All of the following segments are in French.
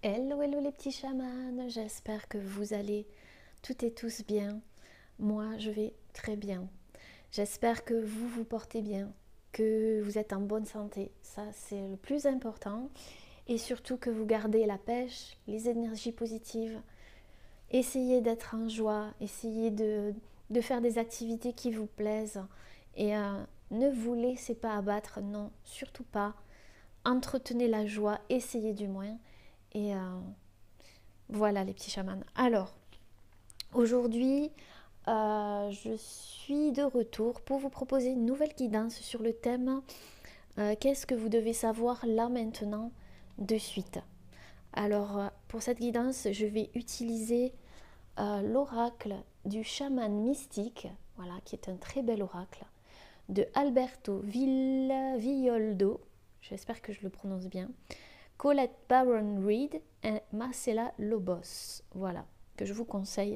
Hello, hello les petits chamans, j'espère que vous allez toutes et tous bien. Moi, je vais très bien. J'espère que vous vous portez bien, que vous êtes en bonne santé. Ça, c'est le plus important. Et surtout que vous gardez la pêche, les énergies positives. Essayez d'être en joie, essayez de faire des activités qui vous plaisent. Et ne vous laissez pas abattre, non, surtout pas. Entretenez la joie, essayez du moins. Et voilà les petits chamans. Alors, aujourd'hui, je suis de retour pour vous proposer une nouvelle guidance sur le thème qu'est-ce que vous devez savoir là maintenant de suite. Alors, pour cette guidance, je vais utiliser l'oracle du chaman mystique, voilà, qui est un très bel oracle, de Alberto Villoldo, j'espère que je le prononce bien, Colette Baron Reed et Marcella Lobos. Voilà, que je vous conseille.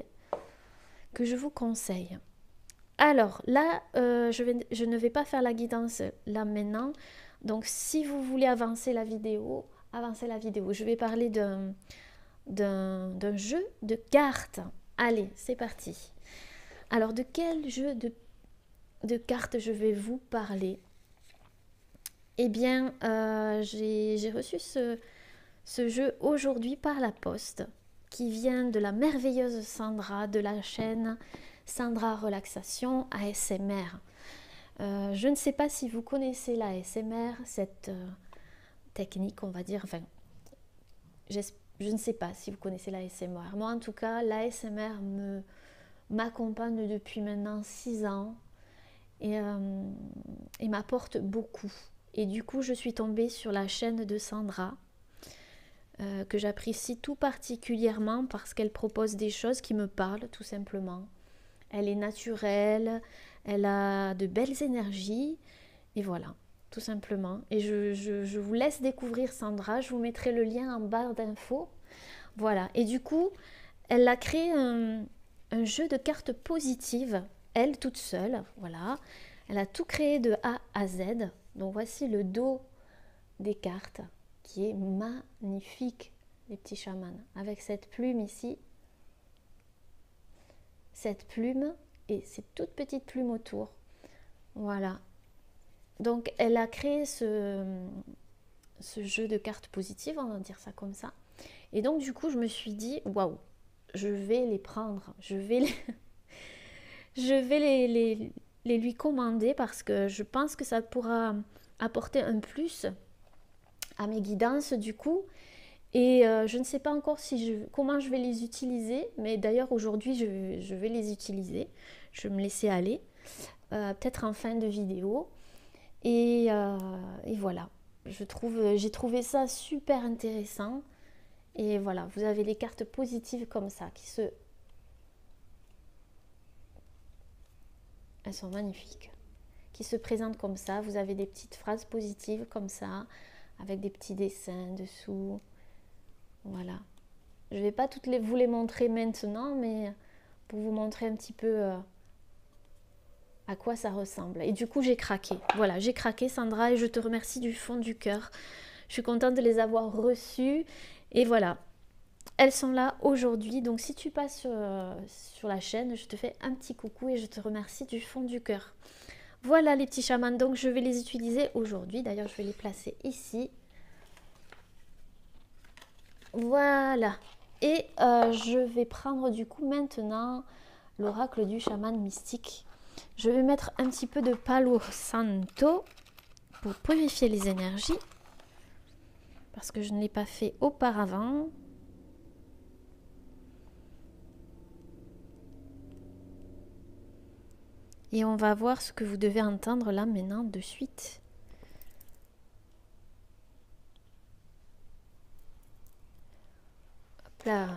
Alors là, je ne vais pas faire la guidance là maintenant. Donc si vous voulez avancer la vidéo, avancez la vidéo. Je vais parler d'un jeu de cartes. Allez, c'est parti. Alors de quel jeu de cartes je vais vous parler? Eh bien, j'ai reçu ce jeu aujourd'hui par la poste, qui vient de la merveilleuse Sandra de la chaîne Sandra Relaxation ASMR. Je ne sais pas si vous connaissez la ASMR, cette technique, on va dire, enfin, je ne sais pas si vous connaissez la ASMR. Moi, en tout cas, la ASMR m'accompagne depuis maintenant 6 ans et m'apporte beaucoup. Et du coup, je suis tombée sur la chaîne de Sandra, que j'apprécie tout particulièrement parce qu'elle propose des choses qui me parlent tout simplement. Elle est naturelle, elle a de belles énergies et voilà, tout simplement. Et je vous laisse découvrir Sandra, je vous mettrai le lien en barre d'infos. Voilà, et du coup, elle a créé un jeu de cartes positives, elle toute seule, voilà. Elle a tout créé de A à Z. Donc voici le dos des cartes qui est magnifique, les petits chamans, avec cette plume ici, cette plume et ces toutes petites plumes autour. Voilà. Donc elle a créé ce jeu de cartes positives, on va dire ça comme ça. Et donc du coup je me suis dit, waouh, je vais les prendre, je vais les lui commander parce que je pense que ça pourra apporter un plus à mes guidances du coup. Et je ne sais pas encore comment je vais les utiliser, mais d'ailleurs aujourd'hui je vais les utiliser. Je vais me laisser aller, peut-être en fin de vidéo. Et voilà, j'ai trouvé ça super intéressant. Et voilà, vous avez les cartes positives comme ça, elles sont magnifiques, qui se présentent comme ça. Vous avez des petites phrases positives comme ça, avec des petits dessins dessous. Voilà. Je ne vais pas vous les montrer maintenant, mais pour vous montrer un petit peu à quoi ça ressemble. Et du coup, j'ai craqué. Voilà, j'ai craqué, Sandra, et je te remercie du fond du cœur. Je suis contente de les avoir reçues. Et voilà, elles sont là aujourd'hui. Donc, si tu passes sur la chaîne, je te fais un petit coucou et je te remercie du fond du cœur. Voilà les petits chamans. Donc, je vais les utiliser aujourd'hui. D'ailleurs, je vais les placer ici. Voilà. Et je vais prendre du coup maintenant l'oracle du chaman mystique. Je vais mettre un petit peu de Palo Santo pour purifier les énergies. Parce que je ne l'ai pas fait auparavant. Et on va voir ce que vous devez entendre là maintenant de suite. Hop là.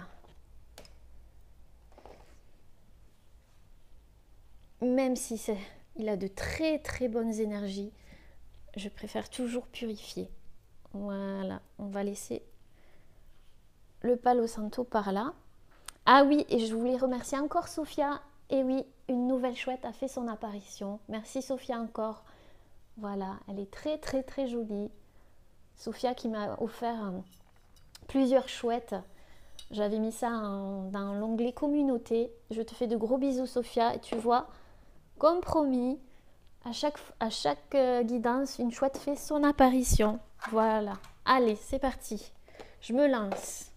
Même si il a de très très bonnes énergies, je préfère toujours purifier. Voilà, on va laisser le Palo Santo par là. Ah oui, et je voulais remercier encore Sophia. Et oui, une nouvelle chouette a fait son apparition. Merci Sophia encore. Voilà, elle est très très très jolie. Sophia qui m'a offert plusieurs chouettes. J'avais mis ça dans l'onglet communauté. Je te fais de gros bisous Sophia. Et tu vois, comme promis, à chaque guidance, une chouette fait son apparition. Voilà. Allez, c'est parti. Je me lance.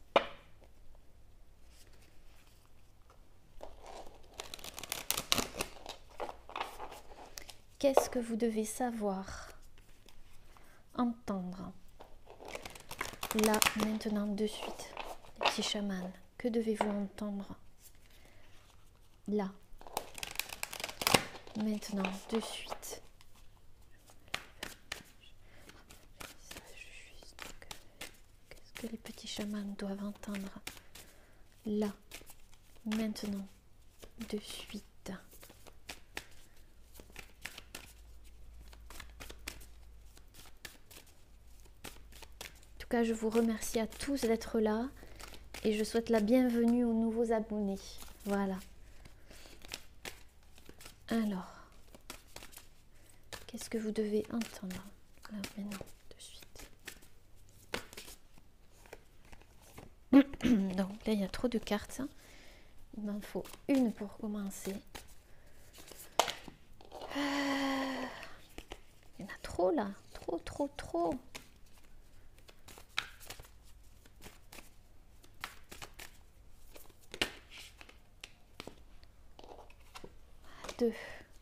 Qu'est-ce que vous devez savoir, entendre? Là, maintenant, de suite, les petits chamans, que devez-vous entendre? Là, maintenant, de suite. Qu'est-ce que les petits chamans doivent entendre? Là, maintenant, de suite. Je vous remercie à tous d'être là et je souhaite la bienvenue aux nouveaux abonnés. Voilà. Alors, qu'est-ce que vous devez entendre là maintenant de suite? Donc là, il y a trop de cartes. Il m'en faut une pour commencer. Il y en a trop là. Trop. Deux.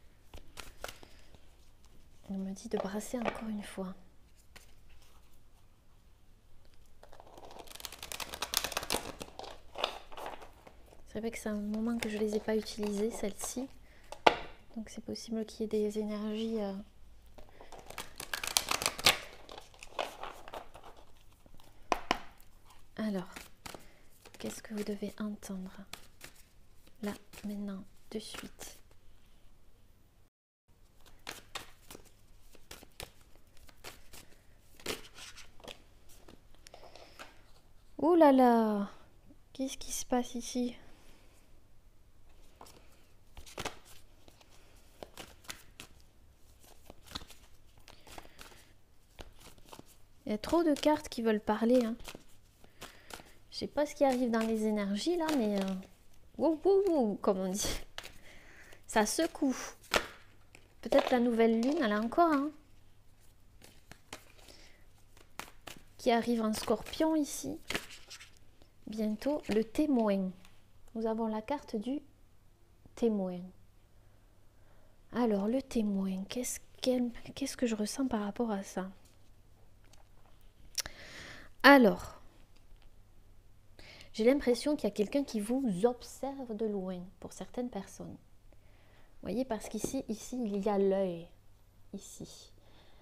On me dit de brasser encore une fois. C'est vrai que c'est un moment que je ne les ai pas utilisées, celles-ci. Donc c'est possible qu'il y ait des énergies... Alors, qu'est-ce que vous devez entendre? Là, maintenant, de suite. Ouh là là! Qu'est-ce qui se passe ici? Il y a trop de cartes qui veulent parler. Hein. Je sais pas ce qui arrive dans les énergies là, mais comme on dit. Ça secoue. Peut-être la nouvelle lune, elle a encore qui arrive en scorpion ici. Bientôt, le témoin. Nous avons la carte du témoin. Alors, le témoin, qu'est-ce que je ressens par rapport à ça? Alors, j'ai l'impression qu'il y a quelqu'un qui vous observe de loin, pour certaines personnes. Vous voyez, parce qu'ici, il y a l'œil. Ici.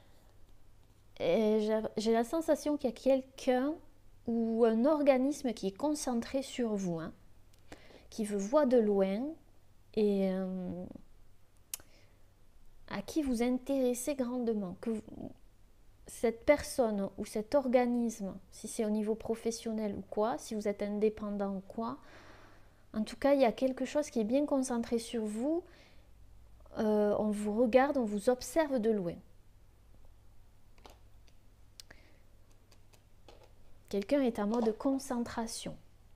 J'ai la sensation qu'il y a quelqu'un ou un organisme qui est concentré sur vous, qui vous voit de loin et à qui vous intéressez grandement. Cette personne ou cet organisme, si c'est au niveau professionnel ou quoi, si vous êtes indépendant ou quoi, en tout cas, il y a quelque chose qui est bien concentré sur vous. On vous regarde, on vous observe de loin. Quelqu'un est en mode concentration.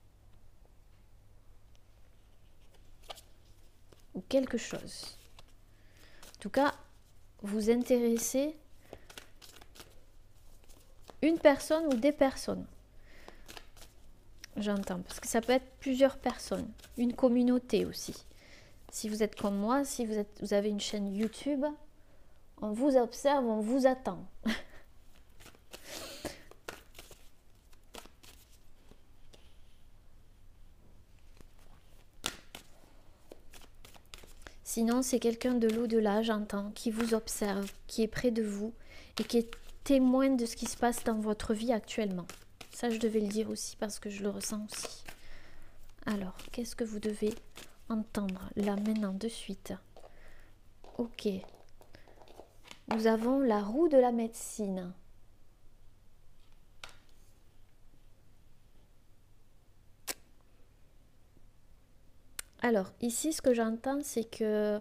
Ou quelque chose. En tout cas, vous intéressez une personne ou des personnes. J'entends, parce que ça peut être plusieurs personnes. Une communauté aussi. Si vous êtes comme moi, si vous avez une chaîne YouTube, on vous observe, on vous attend. Sinon, c'est quelqu'un de l'au-delà, j'entends, qui vous observe, qui est près de vous et qui est témoin de ce qui se passe dans votre vie actuellement. Ça, je devais le dire aussi parce que je le ressens aussi. Alors, qu'est-ce que vous devez entendre là, maintenant, de suite? Ok. Nous avons la roue de la médecine. Alors, ici, ce que j'entends, c'est que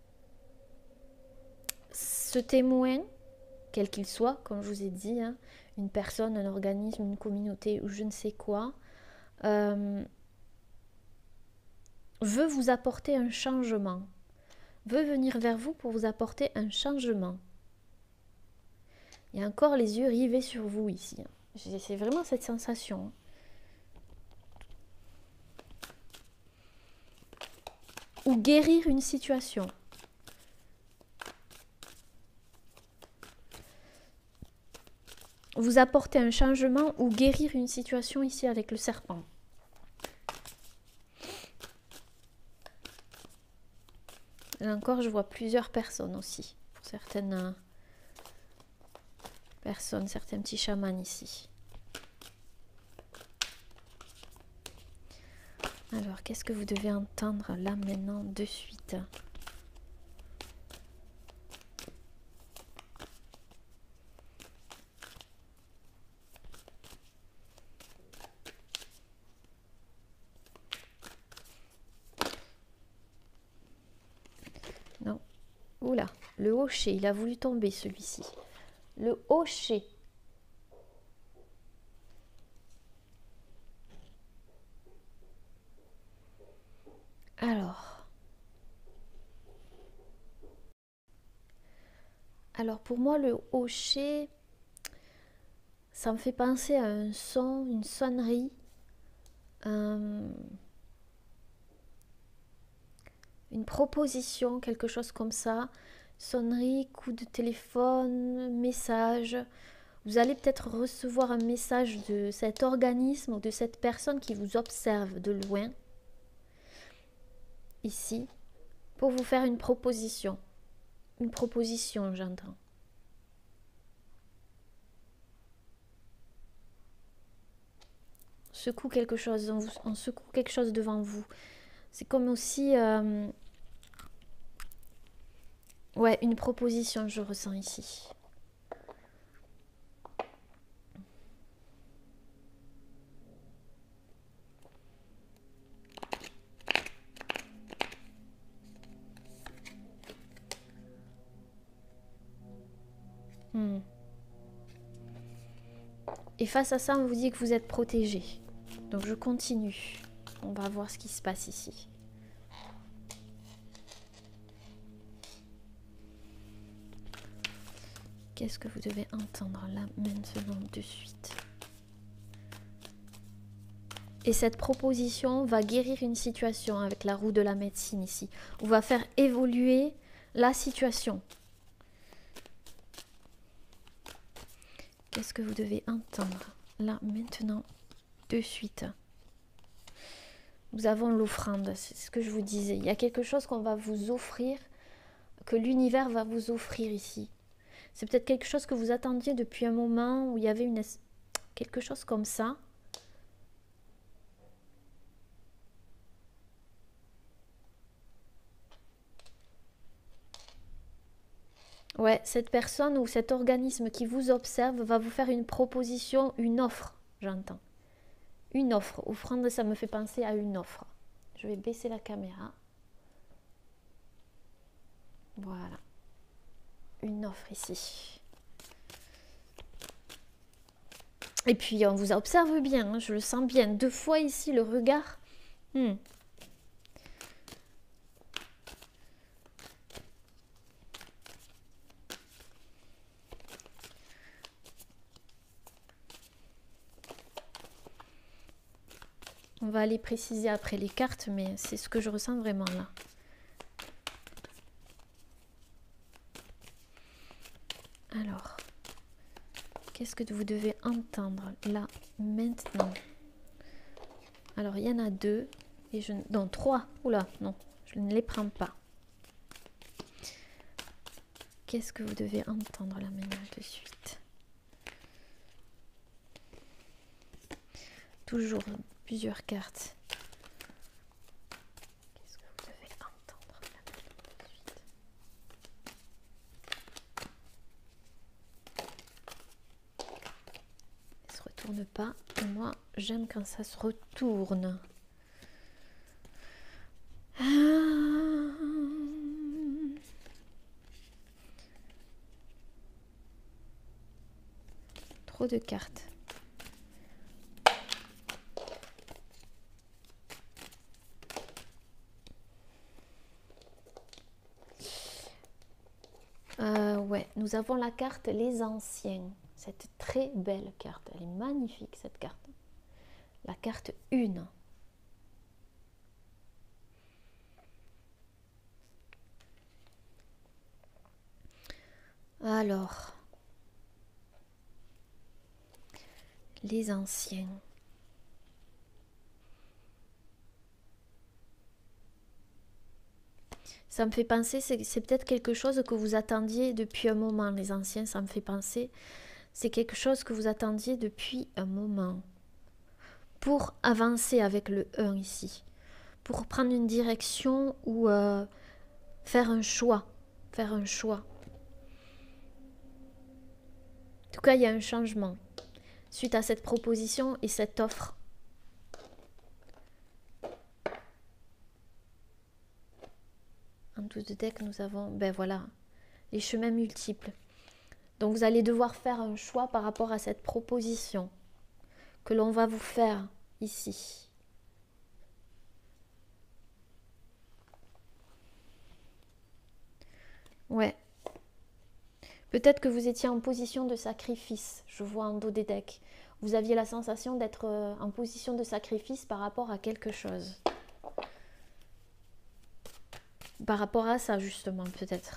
ce témoin, quel qu'il soit, comme je vous ai dit, une personne, un organisme, une communauté ou je ne sais quoi, veut vous apporter un changement, veut venir vers vous pour vous apporter un changement. Il y a encore les yeux rivés sur vous ici. C'est vraiment cette sensation. Ou guérir une situation. Vous apporter un changement ou guérir une situation ici avec le serpent. Là encore, je vois plusieurs personnes aussi. Pour certaines personnes, certains petits chamans ici. Alors, qu'est-ce que vous devez entendre là maintenant de suite? Non. Oula, le hocher, il a voulu tomber celui-ci. Le hocher. Alors pour moi le hocher, ça me fait penser à un son, une sonnerie, une proposition, quelque chose comme ça. Sonnerie, coup de téléphone, message. Vous allez peut-être recevoir un message de cet organisme ou de cette personne qui vous observe de loin, ici, pour vous faire une proposition. Une proposition, j'entends. Secoue quelque chose, on secoue quelque chose devant vous. C'est comme aussi... ouais, une proposition, je ressens ici. Et face à ça, on vous dit que vous êtes protégé. Donc je continue. On va voir ce qui se passe ici. Qu'est-ce que vous devez entendre là maintenant de suite? Et cette proposition va guérir une situation avec la roue de la médecine ici. On va faire évoluer la situation. Qu'est-ce que vous devez entendre là maintenant de suite? Nous avons l'offrande, c'est ce que je vous disais. Il y a quelque chose qu'on va vous offrir, que l'univers va vous offrir ici. C'est peut-être quelque chose que vous attendiez depuis un moment, où il y avait quelque chose comme ça. Ouais, cette personne ou cet organisme qui vous observe va vous faire une proposition, une offre, j'entends. Une offre. Offrande, ça me fait penser à une offre. Je vais baisser la caméra. Voilà. Une offre ici. Et puis, on vous observe bien, hein, je le sens bien. 2 fois ici, le regard. On va aller préciser après les cartes, mais c'est ce que je ressens vraiment là. Alors, qu'est-ce que vous devez entendre là, maintenant? Alors, il y en a 2, et non, 3. Oula, non, je ne les prends pas. Qu'est-ce que vous devez entendre là, maintenant, de suite? Toujours plusieurs cartes. Qu'est-ce que vous devez entendre là, maintenant, de suite? Elle se retourne pas. Et moi, j'aime quand ça se retourne. trop de cartes. Ouais, nous avons la carte Les Anciens. Cette très belle carte. Elle est magnifique, cette carte. La carte 1. Alors, les anciens. Ça me fait penser, c'est peut-être quelque chose que vous attendiez depuis un moment, les anciens, ça me fait penser. C'est quelque chose que vous attendiez depuis un moment. Pour avancer avec le 1 ici. Pour prendre une direction ou faire un choix. Faire un choix. En tout cas, il y a un changement suite à cette proposition et cette offre. En douce de deck, nous avons, ben voilà, les chemins multiples. Donc vous allez devoir faire un choix par rapport à cette proposition que l'on va vous faire ici. Ouais. Peut-être que vous étiez en position de sacrifice, je vois en dos des decks. Vous aviez la sensation d'être en position de sacrifice par rapport à quelque chose. Par rapport à ça, justement, peut-être.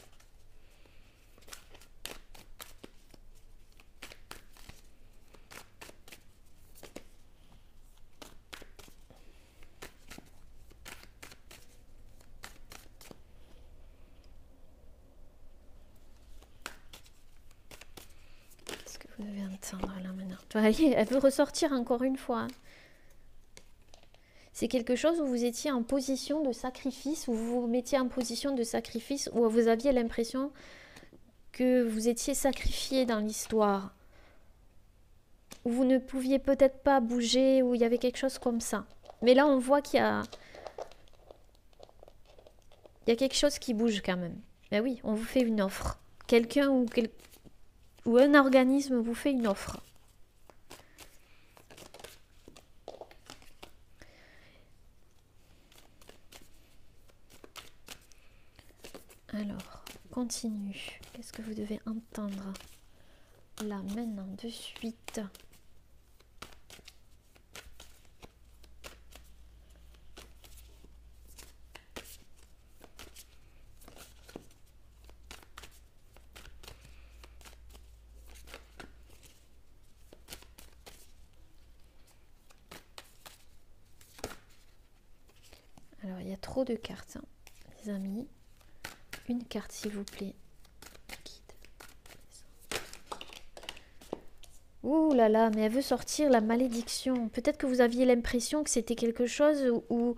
Qu'est-ce que vous devez entendre là maintenant? Vous voyez, elle veut ressortir encore une fois. C'est quelque chose où vous étiez en position de sacrifice, où vous vous mettiez en position de sacrifice, où vous aviez l'impression que vous étiez sacrifié dans l'histoire, où vous ne pouviez peut-être pas bouger, où il y avait quelque chose comme ça. Mais là, on voit qu'il y a quelque chose qui bouge quand même. Ben oui, on vous fait une offre. Quelqu'un ou un organisme vous fait une offre. Alors, continue. Qu'est-ce que vous devez entendre là, maintenant, de suite? Alors, il y a trop de cartes, hein, les amis. Une carte, s'il vous plaît. Ouh là là, mais elle veut sortir la malédiction. Peut-être que vous aviez l'impression que c'était quelque chose où...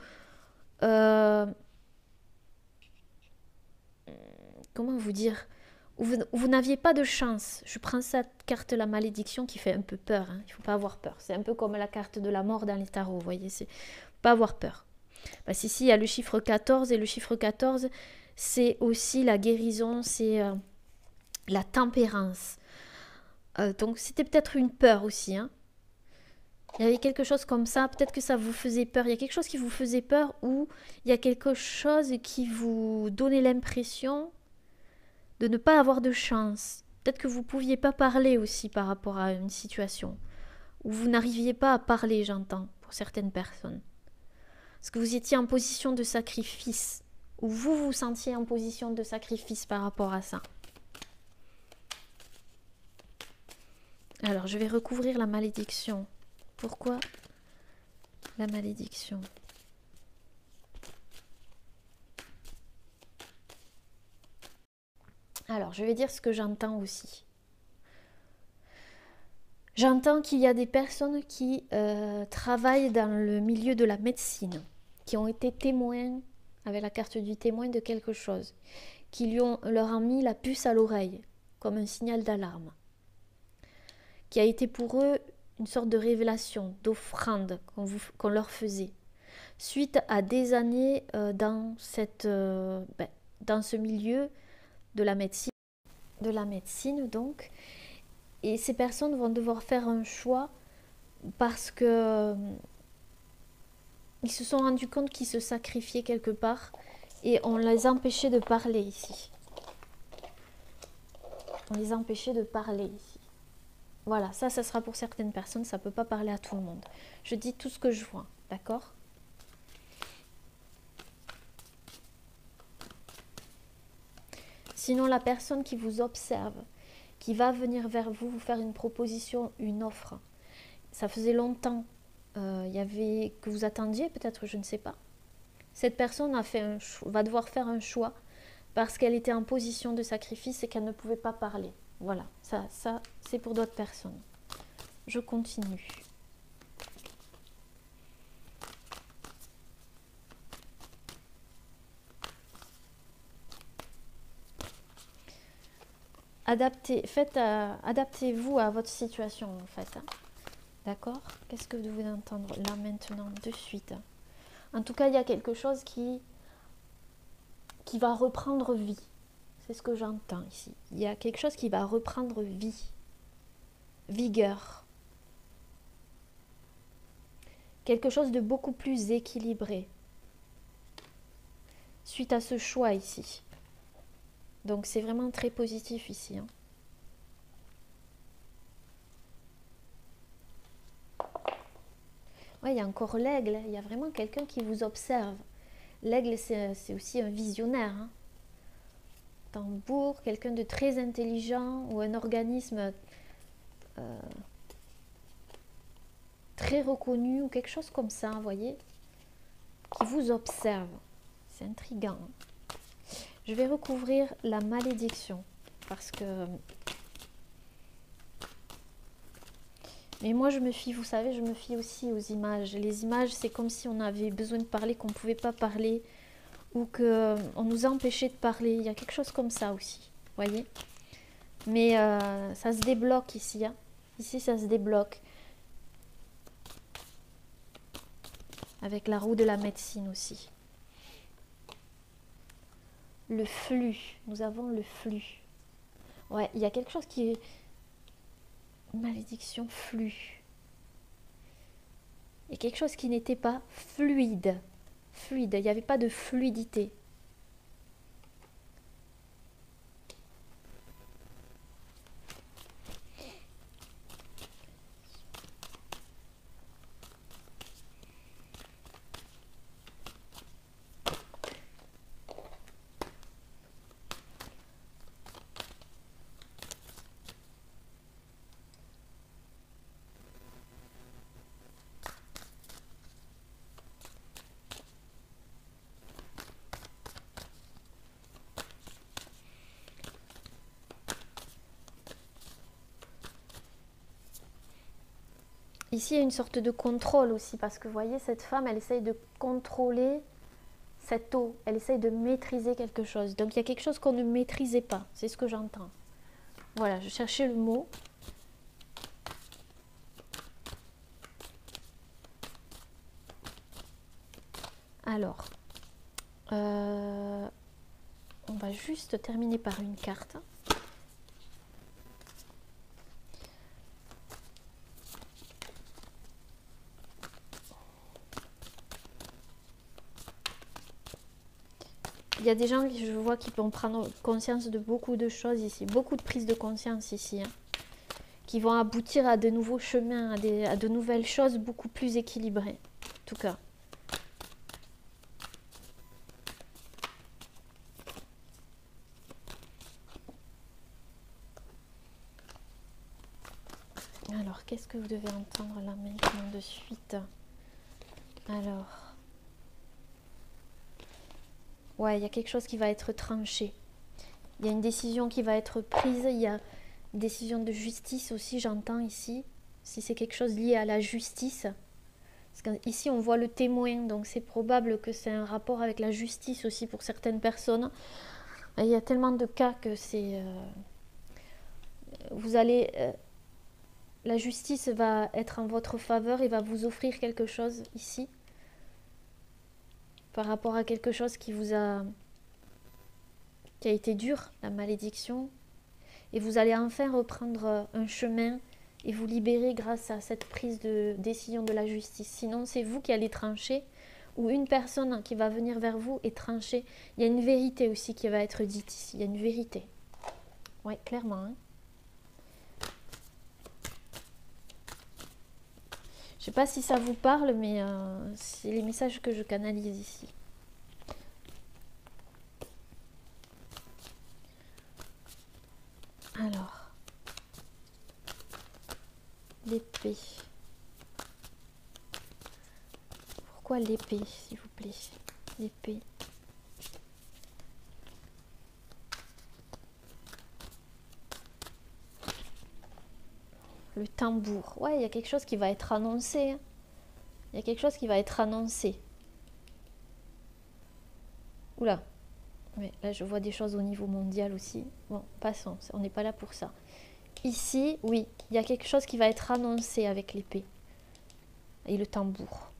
comment vous dire? Où vous n'aviez pas de chance. Je prends cette carte, la malédiction, qui fait un peu peur. Hein. Il ne faut pas avoir peur. C'est un peu comme la carte de la mort dans les tarots, vous voyez. C'est pas avoir peur. Parce qu'ici, il y a le chiffre 14, et le chiffre 14, c'est aussi la guérison, c'est la tempérance. Donc c'était peut-être une peur aussi. Hein. Il y avait quelque chose comme ça, peut-être que ça vous faisait peur. Il y a quelque chose qui vous faisait peur ou il y a quelque chose qui vous donnait l'impression de ne pas avoir de chance. Peut-être que vous ne pouviez pas parler aussi par rapport à une situation. Ou vous n'arriviez pas à parler, j'entends, pour certaines personnes. Parce que vous étiez en position de sacrifice. Ou vous vous sentiez en position de sacrifice par rapport à ça. Alors, je vais recouvrir la malédiction. Pourquoi la malédiction? Alors, je vais dire ce que j'entends aussi. J'entends qu'il y a des personnes qui travaillent dans le milieu de la médecine, qui ont été témoins, avec la carte du témoin, de quelque chose, qui leur ont mis la puce à l'oreille, comme un signal d'alarme, qui a été pour eux une sorte de révélation, d'offrande qu'on leur faisait, suite à des années dans ce milieu de la médecine donc, Et ces personnes vont devoir faire un choix parce que ils se sont rendus compte qu'ils se sacrifiaient quelque part et on les empêchait de parler ici. On les empêchait de parler ici. Voilà, ça sera pour certaines personnes, ça ne peut pas parler à tout le monde. Je dis tout ce que je vois, d'accord? Sinon, la personne qui vous observe, qui va venir vers vous, vous faire une proposition, une offre, ça faisait longtemps il y avait que vous attendiez, peut-être, je ne sais pas. Cette personne va devoir faire un choix parce qu'elle était en position de sacrifice et qu'elle ne pouvait pas parler. Voilà, ça c'est pour d'autres personnes. Je continue. Adaptez-vous à votre situation en fait. Hein. D'accord? Qu'est-ce que vous devez entendre là maintenant, de suite? En tout cas, il y a quelque chose qui va reprendre vie. C'est ce que j'entends ici. Il y a quelque chose qui va reprendre vie. Vigueur. Quelque chose de beaucoup plus équilibré. Suite à ce choix ici. Donc c'est vraiment très positif ici. Hein. Ouais, il y a encore l'aigle. Il y a vraiment quelqu'un qui vous observe. L'aigle, c'est aussi un visionnaire. Hein. Tambour, quelqu'un de très intelligent ou un organisme très reconnu ou quelque chose comme ça, vous voyez, qui vous observe. C'est intriguant. Hein. Je vais recouvrir la malédiction parce que... Mais moi, je me fie, vous savez, je me fie aussi aux images. Les images, c'est comme si on avait besoin de parler, qu'on ne pouvait pas parler ou qu'on nous empêchait de parler. Il y a quelque chose comme ça aussi, vous voyez. Mais ça se débloque ici. Hein. Ici, ça se débloque. Avec la roue de la médecine aussi. Le flux. Nous avons le flux. Ouais, il y a quelque chose qui est... Malédiction, flux. Il y a quelque chose qui n'était pas fluide. Fluide, il n'y avait pas de fluidité. Ici, il y a une sorte de contrôle aussi, parce que vous voyez, cette femme, elle essaye de contrôler cette eau, elle essaye de maîtriser quelque chose. Donc, il y a quelque chose qu'on ne maîtrisait pas, c'est ce que j'entends. Voilà, je cherchais le mot. Alors, on va juste terminer par une carte. Il y a des gens, je vois, qui vont prendre conscience de beaucoup de choses ici, beaucoup de prise de conscience ici, hein, qui vont aboutir à de nouveaux chemins, à de nouvelles choses beaucoup plus équilibrées, en tout cas. Alors, qu'est-ce que vous devez entendre là maintenant de suite? Alors, ouais, il y a quelque chose qui va être tranché. Il y a une décision qui va être prise. Il y a une décision de justice aussi, j'entends ici. Si c'est quelque chose lié à la justice. Parce qu'ici, on voit le témoin. Donc, c'est probable que c'est un rapport avec la justice aussi pour certaines personnes. Il y a tellement de cas que c'est... vous allez... la justice va être en votre faveur et va vous offrir quelque chose ici. Par rapport à quelque chose qui a été dur, la malédiction. et vous allez enfin reprendre un chemin et vous libérer grâce à cette prise de décision de la justice. Sinon, c'est vous qui allez trancher ou une personne qui va venir vers vous et trancher. Il y a une vérité aussi qui va être dite ici. Il y a une vérité. Oui, clairement. Hein. Je ne sais pas si ça vous parle, mais c'est les messages que je canalise ici. Alors, l'épée. Pourquoi l'épée, s'il vous plaît? L'épée. Le tambour. Ouais, il y a quelque chose qui va être annoncé. Hein. Il y a quelque chose qui va être annoncé. Oula. Mais là, je vois des choses au niveau mondial aussi. Bon, passons. On n'est pas là pour ça. Ici, oui, il y a quelque chose qui va être annoncé avec l'épée. Et le tambour.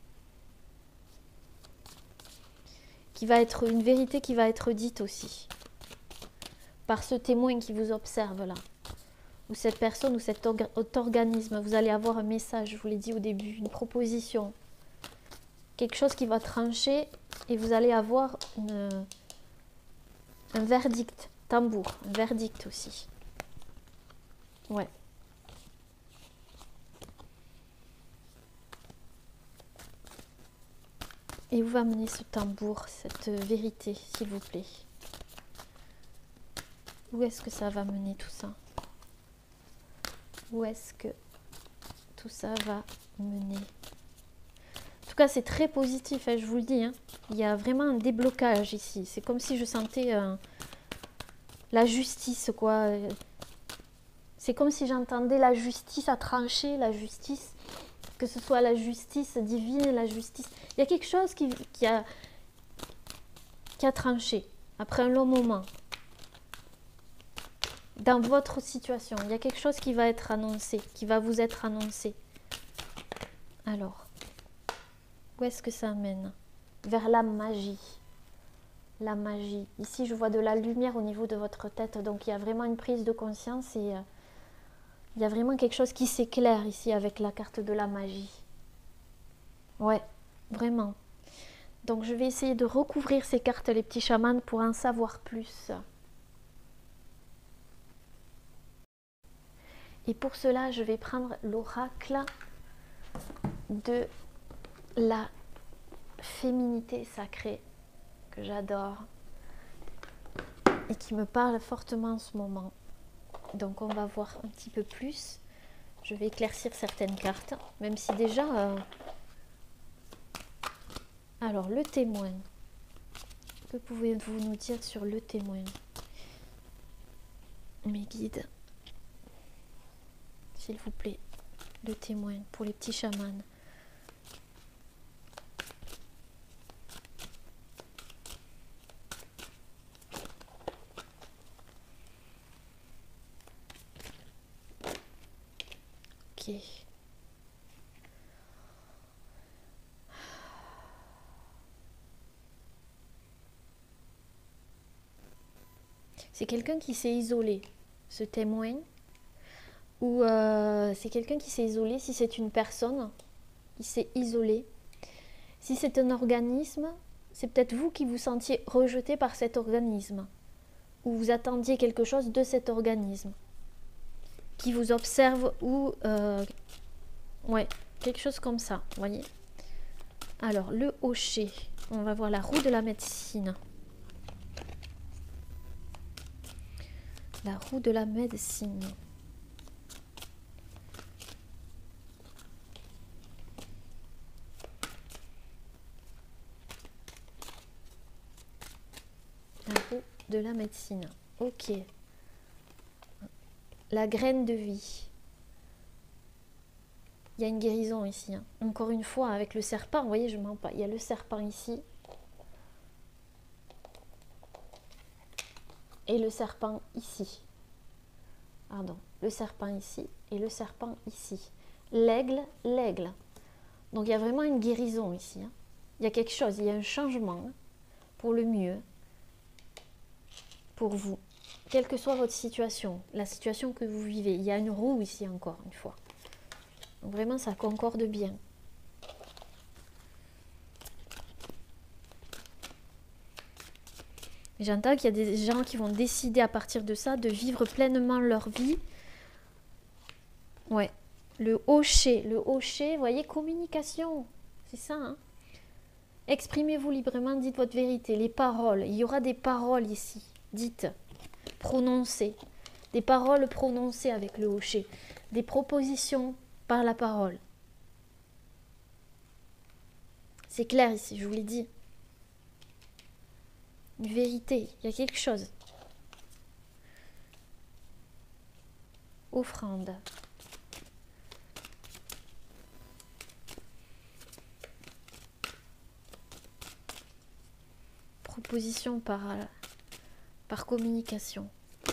Qui va être une vérité qui va être dite aussi. Par ce témoin qui vous observe là. Ou cette personne ou cet organisme. Vous allez avoir un message, je vous l'ai dit au début, une proposition. Quelque chose qui va trancher et vous allez avoir un verdict. Tambour, un verdict aussi. Ouais. Et où va mener ce tambour, cette vérité, s'il vous plaît? Où est-ce que ça va mener tout ça? Où est-ce que tout ça va mener? En tout cas, c'est très positif, hein, je vous le dis. Hein. Il y a vraiment un déblocage ici. C'est comme si je sentais la justice, quoi. C'est comme si j'entendais la justice à trancher, la justice, que ce soit la justice divine, la justice. Il y a quelque chose qui a tranché après un long moment. Dans votre situation, il y a quelque chose qui va être annoncé, qui va vous être annoncé. Alors, où est-ce que ça mène? Vers la magie. La magie. Ici, je vois de la lumière au niveau de votre tête, donc il y a vraiment une prise de conscience et il y a vraiment quelque chose qui s'éclaire ici avec la carte de la magie. Ouais, vraiment. Donc, je vais essayer de recouvrir ces cartes, les petits chamans, pour en savoir plus. Et pour cela, je vais prendre l'oracle de la féminité sacrée que j'adore et qui me parle fortement en ce moment. Donc on va voir un petit peu plus. Je vais éclaircir certaines cartes, même si déjà... Alors, le témoin. Que pouvez-vous nous dire sur le témoin? Mes guides. S'il vous plaît, le témoin pour les petits chamans. Ok. C'est quelqu'un qui s'est isolé, ce témoin. Ou c'est quelqu'un qui s'est isolé, si c'est une personne qui s'est isolée. Si c'est un organisme, c'est peut-être vous qui vous sentiez rejeté par cet organisme. Ou vous attendiez quelque chose de cet organisme. Qui vous observe ou... ouais, quelque chose comme ça, vous voyez. Alors, le hocher. On va voir la roue de la médecine. La roue de la médecine. La roue de la médecine. Ok. La graine de vie. Il y a une guérison ici. Hein. Encore une fois, avec le serpent, vous voyez, je ne mens pas. Il y a le serpent ici. Et le serpent ici. Pardon. Le serpent ici et le serpent ici. L'aigle, l'aigle. Donc il y a vraiment une guérison ici. Hein. Il y a quelque chose, il y a un changement pour le mieux. Pour vous. quelle que soit votre situation, la situation que vous vivez. Il y a une roue ici encore une fois. Donc vraiment, ça concorde bien. J'entends qu'il y a des gens qui vont décider à partir de ça de vivre pleinement leur vie. Ouais. Le hocher, vous voyez, communication. C'est ça, hein. Exprimez-vous librement, dites votre vérité. Les paroles, il y aura des paroles ici. Dites, prononcez. Des paroles prononcées avec le hocher. Des propositions par la parole. C'est clair ici, je vous l'ai dit. Une vérité, il y a quelque chose. Offrande. Proposition par communication.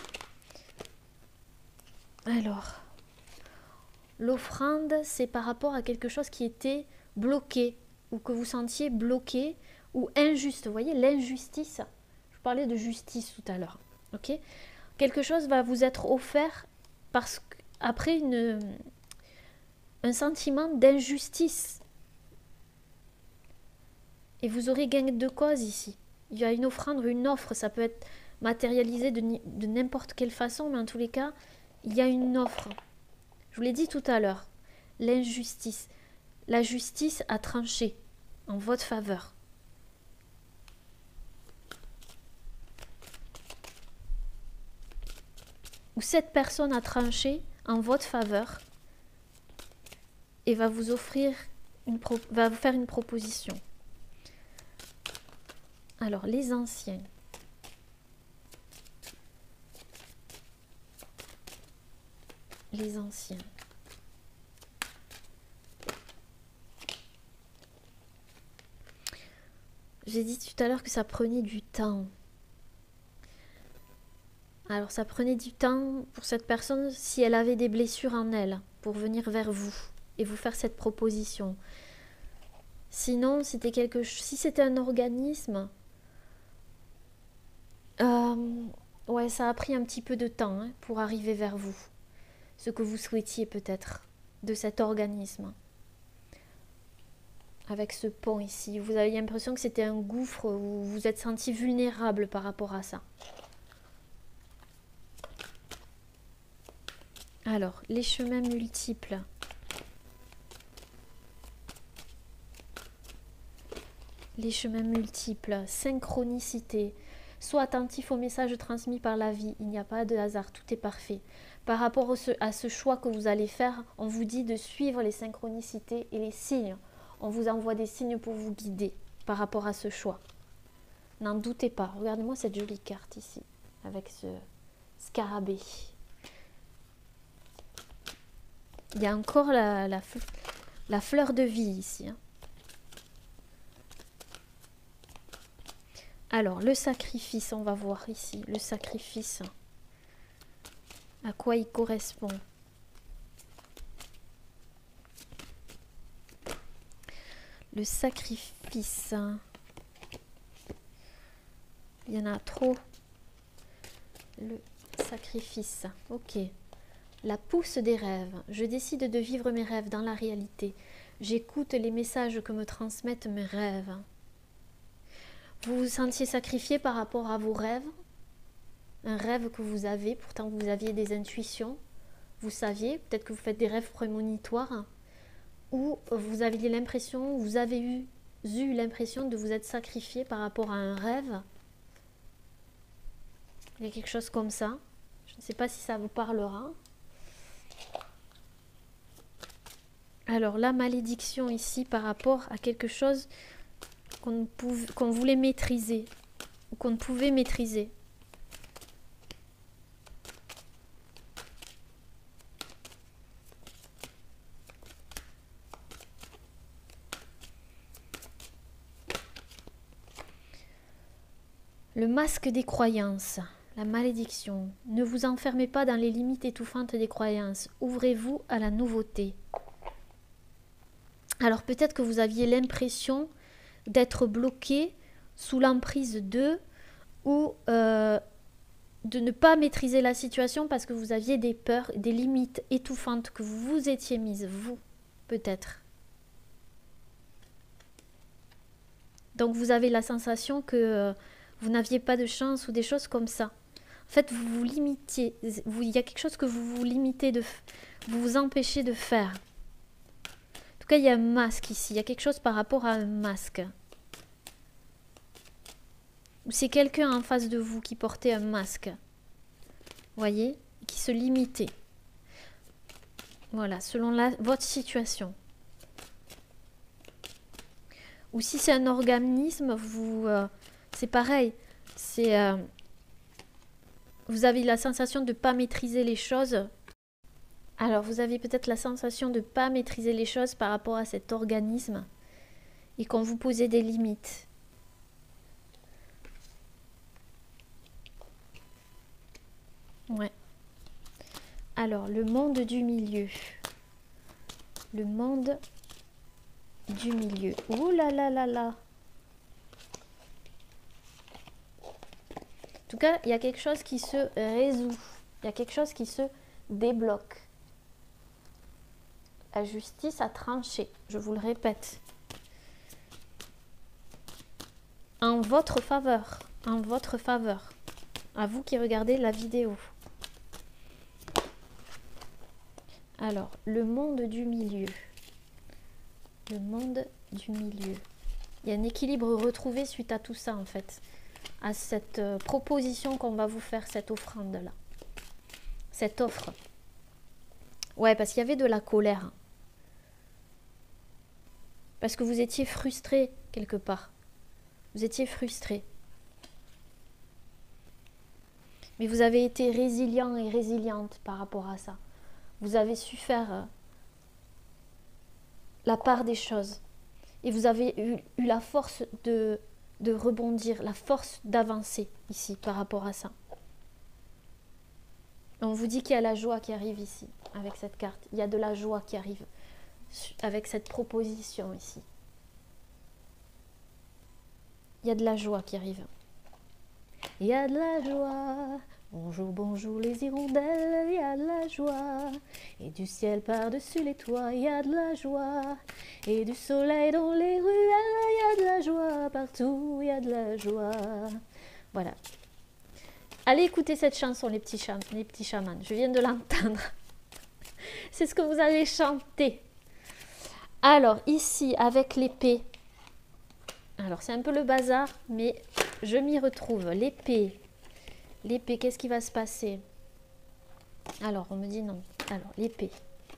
Alors, l'offrande, c'est par rapport à quelque chose qui était bloqué, ou que vous sentiez bloqué, ou injuste. Vous voyez, l'injustice. Je parlais de justice tout à l'heure. Ok ? Quelque chose va vous être offert parce qu'après un sentiment d'injustice. Et vous aurez gain de cause ici. Il y a une offrande, une offre, ça peut être matérialisé de n'importe quelle façon, mais en tous les cas, il y a une offre. Je vous l'ai dit tout à l'heure, l'injustice. La justice a tranché en votre faveur. Ou cette personne a tranché en votre faveur et va vous offrir, va vous faire une proposition. Alors, les anciens. Les anciens. J'ai dit tout à l'heure que ça prenait du temps. Alors, ça prenait du temps pour cette personne si elle avait des blessures en elle, pour venir vers vous et vous faire cette proposition. Sinon, si c'était un organisme, ouais, ça a pris un petit peu de temps pour arriver vers vous. Ce que vous souhaitiez peut-être de cet organisme. Avec ce pont ici, vous avez l'impression que c'était un gouffre où vous vous êtes senti vulnérable par rapport à ça. Alors, les chemins multiples. Les chemins multiples, synchronicité. Sois attentif aux messages transmis par la vie. Il n'y a pas de hasard, tout est parfait. Par rapport à ce choix que vous allez faire, on vous dit de suivre les synchronicités et les signes. On vous envoie des signes pour vous guider par rapport à ce choix. N'en doutez pas. Regardez-moi cette jolie carte ici, avec ce scarabée. Il y a encore la fleur de vie ici. Alors, le sacrifice, on va voir ici. Le sacrifice. À quoi il correspond? Le sacrifice. Il y en a trop. Le sacrifice. Ok. La pousse des rêves. Je décide de vivre mes rêves dans la réalité. J'écoute les messages que me transmettent mes rêves. Vous vous sentiez sacrifié par rapport à vos rêves? Un rêve que vous avez, pourtant vous aviez des intuitions. Vous saviez, peut-être que vous faites des rêves prémonitoires. Ou vous aviez l'impression, vous avez eu l'impression de vous être sacrifié par rapport à un rêve. Il y a quelque chose comme ça. Je ne sais pas si ça vous parlera. Alors la malédiction ici par rapport à quelque chose qu'on voulait maîtriser ou qu'on ne pouvait maîtriser. Le masque des croyances, la malédiction. Ne vous enfermez pas dans les limites étouffantes des croyances. Ouvrez-vous à la nouveauté. Alors peut-être que vous aviez l'impression d'être bloqué sous l'emprise d'eux ou de ne pas maîtriser la situation parce que vous aviez des peurs, des limites étouffantes que vous vous étiez mises, vous, peut-être. Donc vous avez la sensation que vous n'aviez pas de chance ou des choses comme ça. En fait, vous vous limitiez. Il y a quelque chose que vous vous limitez, vous vous empêchez de faire. En tout cas, il y a un masque ici. Il y a quelque chose par rapport à un masque. Ou c'est quelqu'un en face de vous qui portait un masque. Voyez? Qui se limitait. Voilà, selon votre situation. Ou si c'est un organisme, c'est pareil. Vous avez la sensation de ne pas maîtriser les choses. Alors, vous avez peut-être la sensation de ne pas maîtriser les choses par rapport à cet organisme et qu'on vous posait des limites. Ouais. Alors, le monde du milieu. Le monde du milieu. Ouh là là là là. En tout cas, il y a quelque chose qui se résout. Il y a quelque chose qui se débloque. La justice a tranché, je vous le répète. En votre faveur. En votre faveur. À vous qui regardez la vidéo. Alors, le monde du milieu. Le monde du milieu. Il y a un équilibre retrouvé suite à tout ça, en fait. À cette proposition qu'on va vous faire, cette offrande-là. Cette offre. Ouais, parce qu'il y avait de la colère. Parce que vous étiez frustré, quelque part. Vous étiez frustré. Mais vous avez été résilient et résiliente par rapport à ça. Vous avez su faire la part des choses. Et vous avez eu la force de rebondir, la force d'avancer ici par rapport à ça. On vous dit qu'il y a la joie qui arrive ici, avec cette carte. Il y a de la joie qui arrive avec cette proposition ici. Il y a de la joie qui arrive. Il y a de la joie. Bonjour, bonjour les hirondelles, il y a de la joie. Et du ciel par-dessus les toits, il y a de la joie. Et du soleil dans les ruelles, il y a de la joie. Partout, il y a de la joie. Voilà. Allez écouter cette chanson, les petits chamans. Je viens de l'entendre. C'est ce que vous allez chanter. Alors, ici, avec l'épée. Alors, c'est un peu le bazar, mais je m'y retrouve. L'épée. L'épée, qu'est-ce qui va se passer? Alors, on me dit non. Alors, l'épée.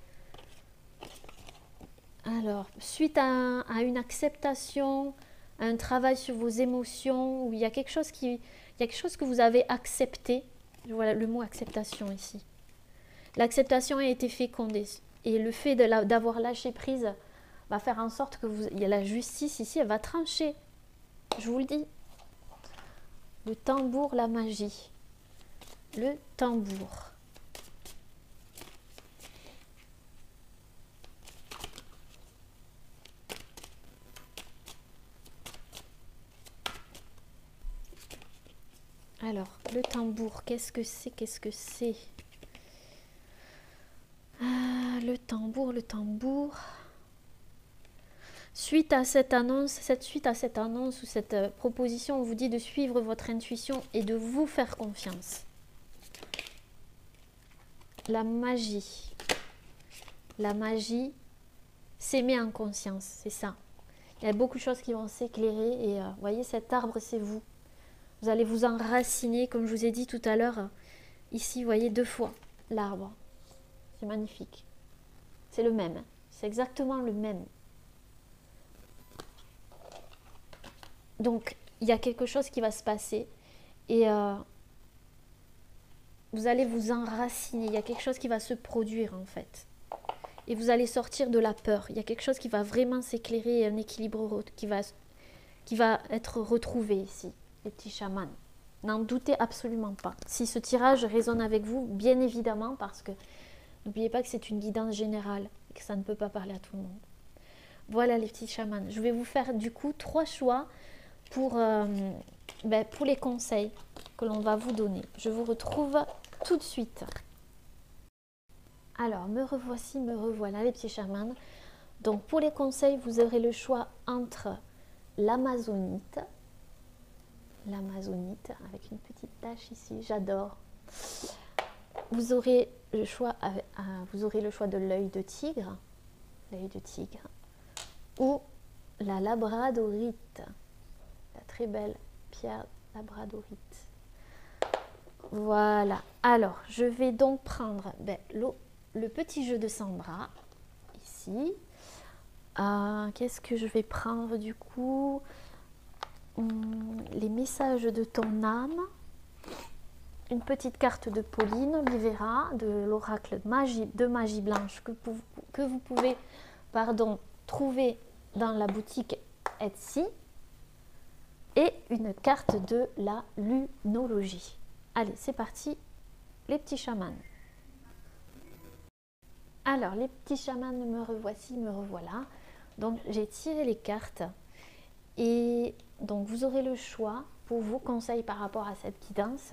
Alors, suite à une acceptation, à un travail sur vos émotions, où il y a quelque chose que vous avez accepté. Voilà le mot acceptation ici. L'acceptation a été fécondée. Et le fait d'avoir lâché prise va faire en sorte que il y a la justice ici, elle va trancher. Je vous le dis. Le tambour, la magie. Le tambour. Alors, le tambour, qu'est-ce que c'est? Qu'est-ce que c'est? Le tambour, le tambour. Suite à cette annonce, ou cette proposition, on vous dit de suivre votre intuition et de vous faire confiance. La magie. La magie, s'aimer en conscience, c'est ça. Il y a beaucoup de choses qui vont s'éclairer et vous voyez, cet arbre, c'est vous. Vous allez vous enraciner, comme je vous ai dit tout à l'heure. Ici, vous voyez 2 fois l'arbre. C'est magnifique. C'est le même. C'est exactement le même. Donc, il y a quelque chose qui va se passer et vous allez vous enraciner. Il y a quelque chose qui va se produire en fait. Et vous allez sortir de la peur. Il y a quelque chose qui va vraiment s'éclairer, un équilibre qui va être retrouvé ici, les petits chamans. N'en doutez absolument pas. Si ce tirage résonne avec vous, bien évidemment, parce que n'oubliez pas que c'est une guidance générale et que ça ne peut pas parler à tout le monde. Voilà les petits chamans. Je vais vous faire du coup 3 choix. pour les conseils que l'on va vous donner. Je vous retrouve tout de suite. Alors, me revoici, me revoilà les petits chamans. Donc, pour les conseils, vous aurez le choix entre l'amazonite avec une petite tache ici, j'adore. Vous aurez le choix de l'œil de tigre, ou la labradorite, la très belle pierre labradorite. Voilà. Alors, je vais donc prendre le petit jeu de Sandra ici. Qu'est-ce que je vais prendre du coup? Les messages de ton âme, une petite carte de Pauline Olivera de l'oracle de magie blanche que vous pouvez trouver dans la boutique Etsy, et une carte de la lunologie. Allez, c'est parti les petits chamans. Alors les petits chamans, me revoici, me revoilà. Donc j'ai tiré les cartes et donc vous aurez le choix pour vos conseils par rapport à cette guidance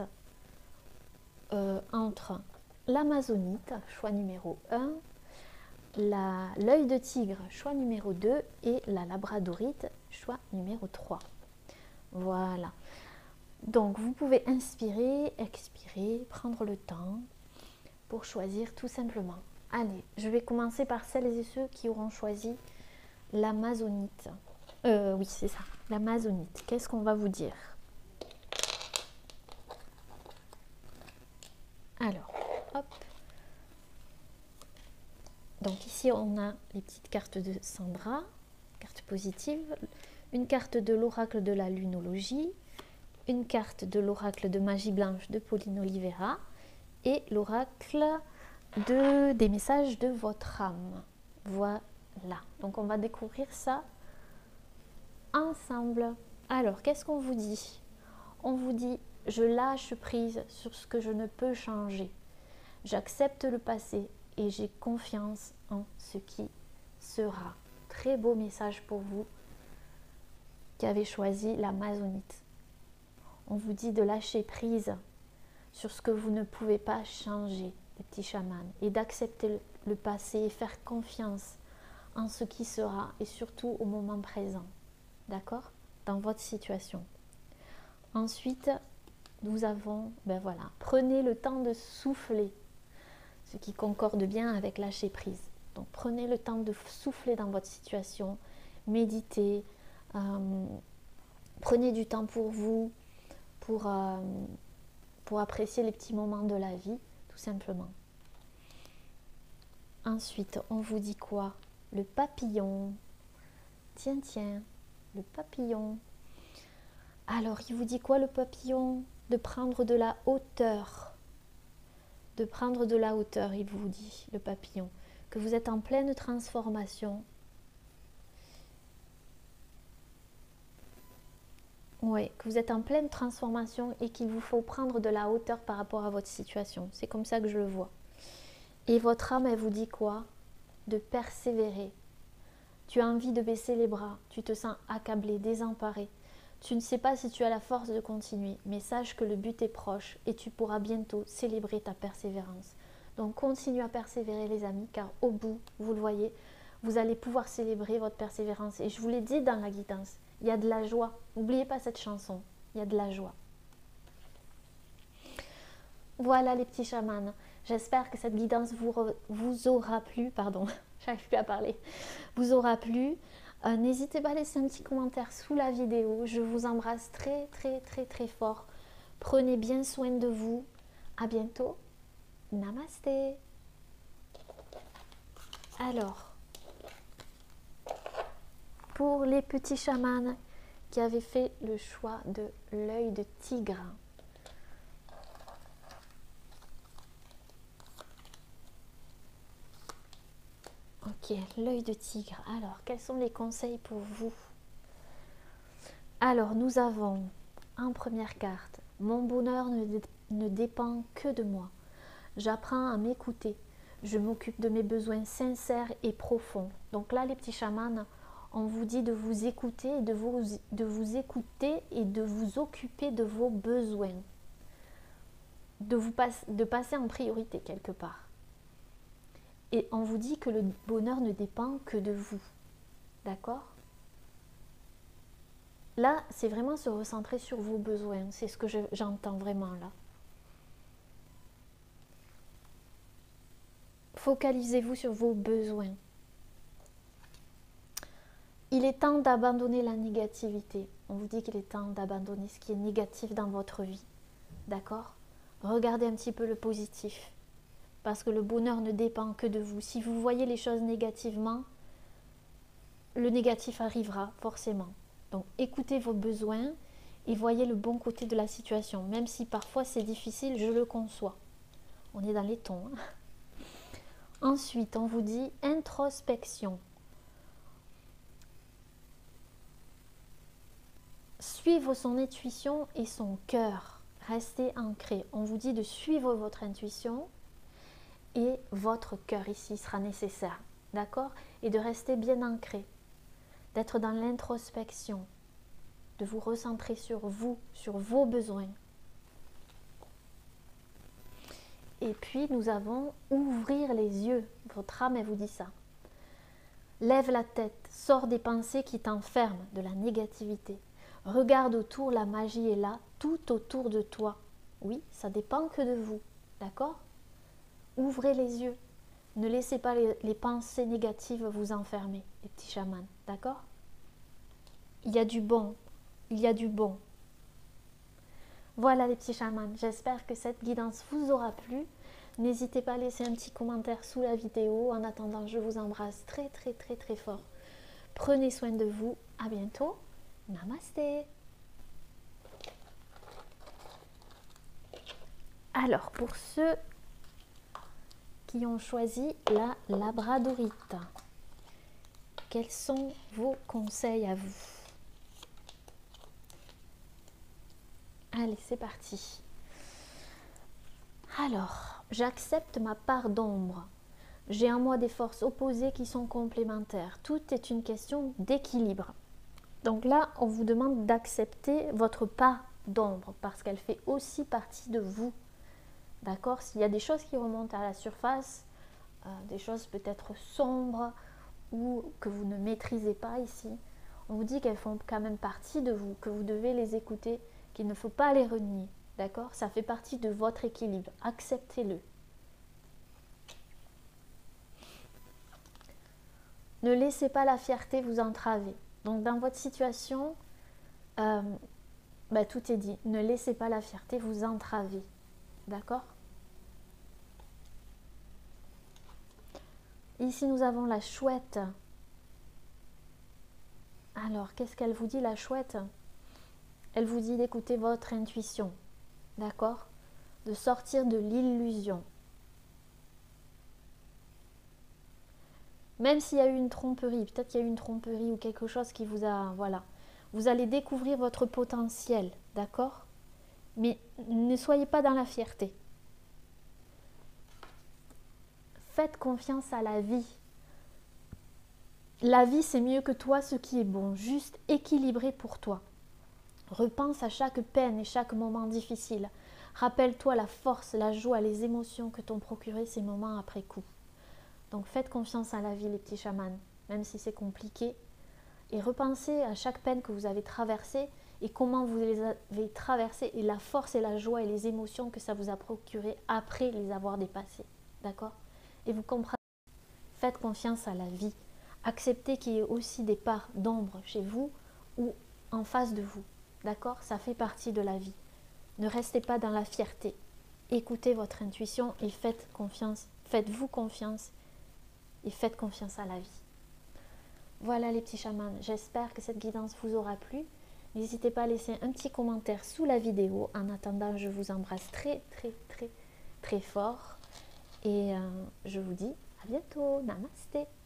entre l'amazonite, choix numéro 1, l'œil de tigre, choix numéro 2, et la labradorite, choix numéro 3. Voilà. Donc vous pouvez inspirer, expirer, prendre le temps pour choisir tout simplement. Allez, je vais commencer par celles et ceux qui auront choisi l'amazonite. Oui, c'est ça, l'amazonite. Qu'est-ce qu'on va vous dire? Alors, hop. Donc ici, on a les petites cartes de Sandra, carte positive, une carte de l'oracle de la lunologie, une carte de l'oracle de magie blanche de Pauline Olivera et l'oracle des messages de votre âme. Voilà. Donc on va découvrir ça ensemble. Alors, qu'est-ce qu'on vous dit? On vous dit: je lâche prise sur ce que je ne peux changer. J'accepte le passé et j'ai confiance en ce qui sera. Très beau message pour vous qui avez choisi l'amazonite. On vous dit de lâcher prise sur ce que vous ne pouvez pas changer, les petits chamans, et d'accepter le passé et faire confiance en ce qui sera, et surtout au moment présent. D'accord? Dans votre situation. Ensuite, nous avons, prenez le temps de souffler, ce qui concorde bien avec lâcher prise. Donc prenez le temps de souffler dans votre situation, méditez, prenez du temps pour vous, pour apprécier les petits moments de la vie, tout simplement. Ensuite, on vous dit quoi? Le papillon. Tiens, le papillon. Alors, il vous dit quoi le papillon? De prendre de la hauteur. De prendre de la hauteur, il vous dit, le papillon. Que vous êtes en pleine transformation. Oui, que vous êtes en pleine transformation et qu'il vous faut prendre de la hauteur par rapport à votre situation. C'est comme ça que je le vois. Et votre âme, elle vous dit quoi? De persévérer. Tu as envie de baisser les bras, tu te sens accablé, désemparé. Tu ne sais pas si tu as la force de continuer, mais sache que le but est proche et tu pourras bientôt célébrer ta persévérance. Donc continuez à persévérer les amis, car au bout, vous le voyez, vous allez pouvoir célébrer votre persévérance. Et je vous l'ai dit dans la guidance, il y a de la joie. N'oubliez pas cette chanson, il y a de la joie. Voilà les petits chamans, j'espère que cette guidance vous aura plu, pardon, j'arrive plus à parler, vous aura plu. N'hésitez pas à laisser un petit commentaire sous la vidéo, je vous embrasse très très très très fort. Prenez bien soin de vous, à bientôt, namasté. Alors, pour les petits chamans qui avaient fait le choix de l'œil de tigre, ok, l'œil de tigre. Alors, quels sont les conseils pour vous? Alors, nous avons en première carte: mon bonheur ne dépend que de moi. J'apprends à m'écouter. Je m'occupe de mes besoins sincères et profonds. Donc là, les petits chamans, On vous dit de vous écouter, de vous écouter et de vous occuper de vos besoins. De passer en priorité quelque part. Et on vous dit que le bonheur ne dépend que de vous. D'accord? Là, c'est vraiment se recentrer sur vos besoins. C'est ce que j'entends vraiment là. Focalisez-vous sur vos besoins. Il est temps d'abandonner la négativité. On vous dit qu'il est temps d'abandonner ce qui est négatif dans votre vie. D'accord? Regardez un petit peu le positif. Parce que le bonheur ne dépend que de vous. Si vous voyez les choses négativement, le négatif arrivera forcément. Donc écoutez vos besoins et voyez le bon côté de la situation. Même si parfois c'est difficile, je le conçois. On est dans les tons. Hein. Ensuite, on vous dit introspection. Suivre son intuition et son cœur. Restez ancré. On vous dit de suivre votre intuition et votre cœur ici sera nécessaire. D'accord? Et de rester bien ancré. D'être dans l'introspection. De vous recentrer sur vous, sur vos besoins. Et puis nous avons ouvrir les yeux. Votre âme, elle vous dit ça. Lève la tête, sors des pensées qui t'enferment, de la négativité. Regarde autour, la magie est là, tout autour de toi. Oui, ça dépend que de vous. D'accord? Ouvrez les yeux. Ne laissez pas les pensées négatives vous enfermer, les petits chamans. D'accord? Il y a du bon. Il y a du bon. Voilà les petits chamans. J'espère que cette guidance vous aura plu. N'hésitez pas à laisser un petit commentaire sous la vidéo. En attendant, je vous embrasse très très très très fort. Prenez soin de vous. À bientôt. Namasté. Alors, pour ceux qui ont choisi la labradorite, quels sont vos conseils à vous? Allez, c'est parti. Alors, j'accepte ma part d'ombre. J'ai en moi des forces opposées qui sont complémentaires. Tout est une question d'équilibre. Donc là, on vous demande d'accepter votre part d'ombre parce qu'elle fait aussi partie de vous. D'accord? S'il y a des choses qui remontent à la surface, des choses peut-être sombres ou que vous ne maîtrisez pas ici, on vous dit qu'elles font quand même partie de vous, que vous devez les écouter, qu'il ne faut pas les renier. D'accord? Ça fait partie de votre équilibre. Acceptez-le. Ne laissez pas la fierté vous entraver. Donc dans votre situation, tout est dit. Ne laissez pas la fierté vous entraver. D'accord? Ici, nous avons la chouette. Alors, qu'est-ce qu'elle vous dit, la chouette? Elle vous dit d'écouter votre intuition. D'accord? De sortir de l'illusion. Même s'il y a eu une tromperie, peut-être qu'il y a eu une tromperie ou quelque chose qui vous a... Voilà. Vous allez découvrir votre potentiel. D'accord? Mais ne soyez pas dans la fierté. Faites confiance à la vie. La vie, c'est mieux que toi ce qui est bon, juste équilibré pour toi. Repense à chaque peine et chaque moment difficile. Rappelle-toi la force, la joie, les émotions que t'ont procuré ces moments après coup. Donc faites confiance à la vie, les petits chamans, même si c'est compliqué. Et repensez à chaque peine que vous avez traversée et comment vous les avez traversées et la force et la joie et les émotions que ça vous a procuré après les avoir dépassées. D'accord? Et vous comprenez. Faites confiance à la vie. Acceptez qu'il y ait aussi des parts d'ombre chez vous ou en face de vous. D'accord? Ça fait partie de la vie. Ne restez pas dans la fierté. Écoutez votre intuition et faites confiance. Faites-vous confiance et faites confiance à la vie. Voilà les petits chamans. J'espère que cette guidance vous aura plu. N'hésitez pas à laisser un petit commentaire sous la vidéo. En attendant, je vous embrasse très très très très fort. Et je vous dis à bientôt. Namasté.